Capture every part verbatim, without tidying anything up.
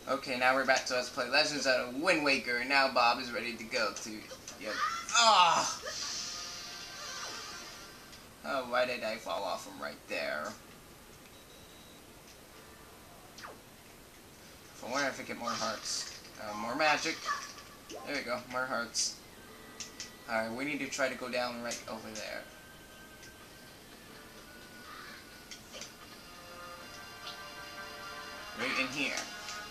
Okay, now we're back to Let's Play Legends of Wind Waker, and now Bob is ready to go to... Yep. Ah! Oh, why did I fall off from right there? I wonder if I get more hearts. Uh, more magic. There we go, more hearts. Alright, we need to try to go down right over there. Right in here.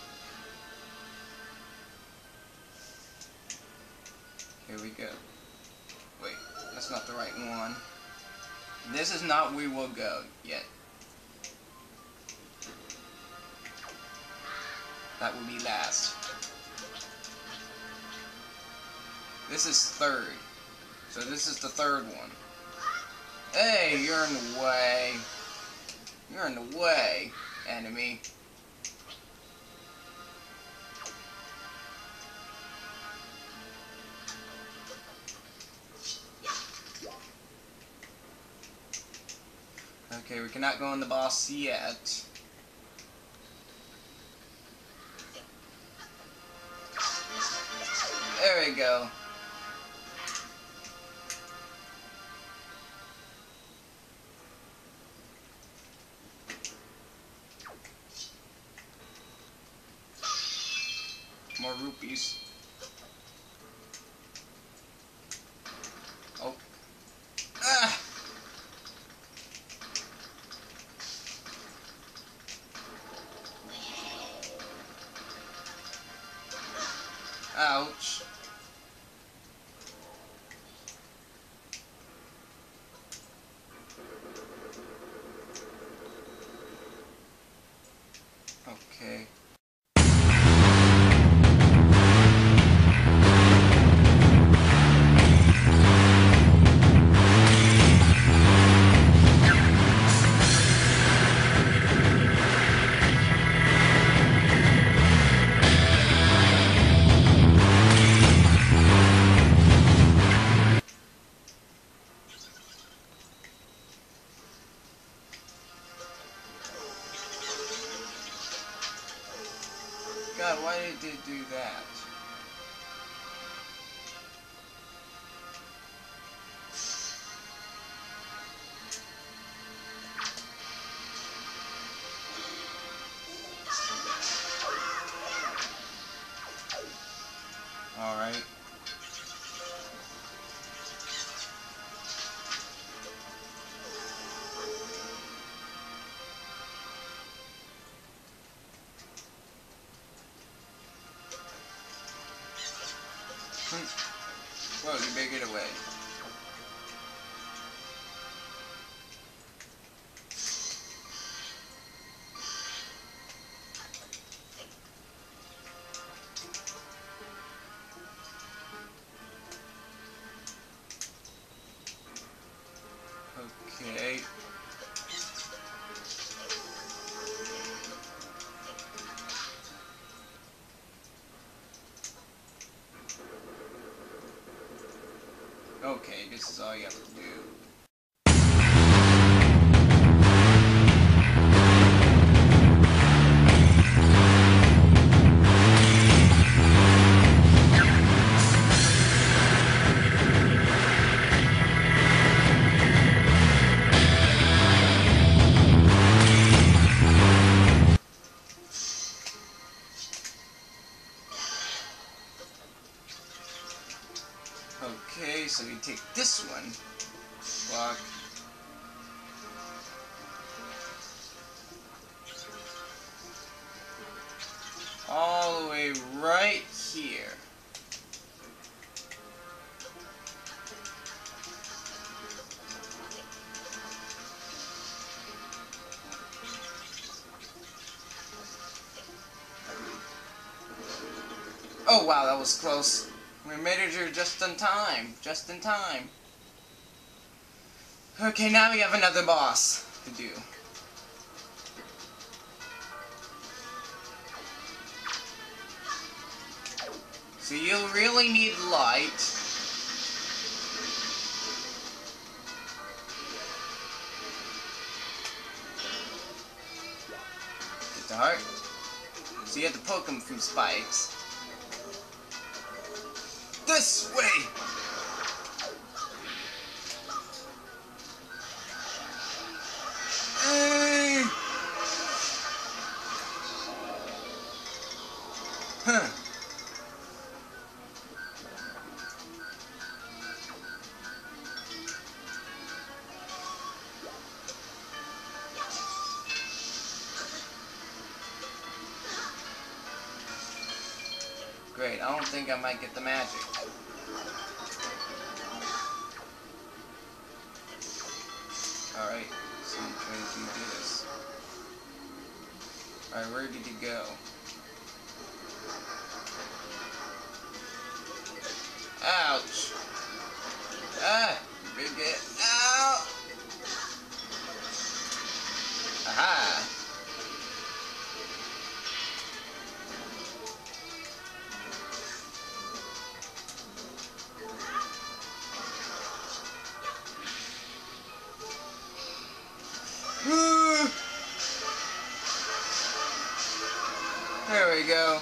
Here we go. Wait, that's not the right one. This is not where we'll go yet. That will be last. This is third. So this is the third one. Hey, you're in the way. You're in the way, enemy. Okay, we cannot go on the boss yet. There we go. More rupees. Oh. Ah! Ouch. Okay. God, why did it do that? Alright. Whoa, you better get away. Okay. Okay, this is all you have to do. Okay, so we take this one, block, all the way right here. Oh wow, that was close. We made it here just in time. Just in time. Okay, now we have another boss to do. So you'll really need light. Get the heart. So you have to poke them from spikes. This way! Hey! Huh. Great, I don't think I might get the magic. Alright, so I'm trying to do this. Alright, where did he go? Ouch! Ah! Big it! Ow! Aha! There we go.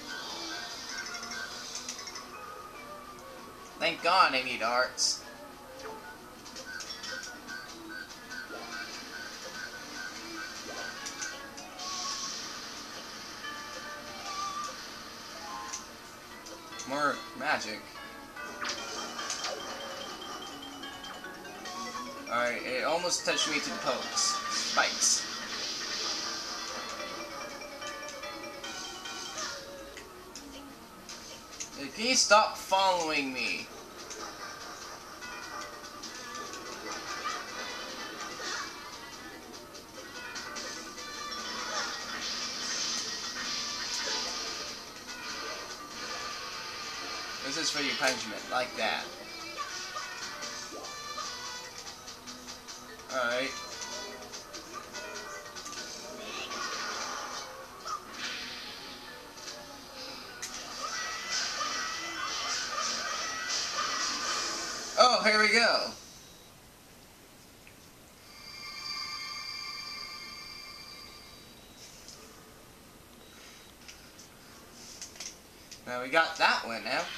Thank God I need hearts. More magic. Alright, it almost touched me to the pokes. Spikes. Can you stop following me? This is for your punishment, like that. Alright. Oh, here we go. Now we got that one now.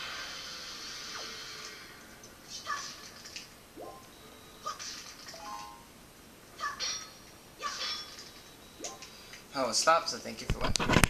Oh, it stops, so thank you for watching.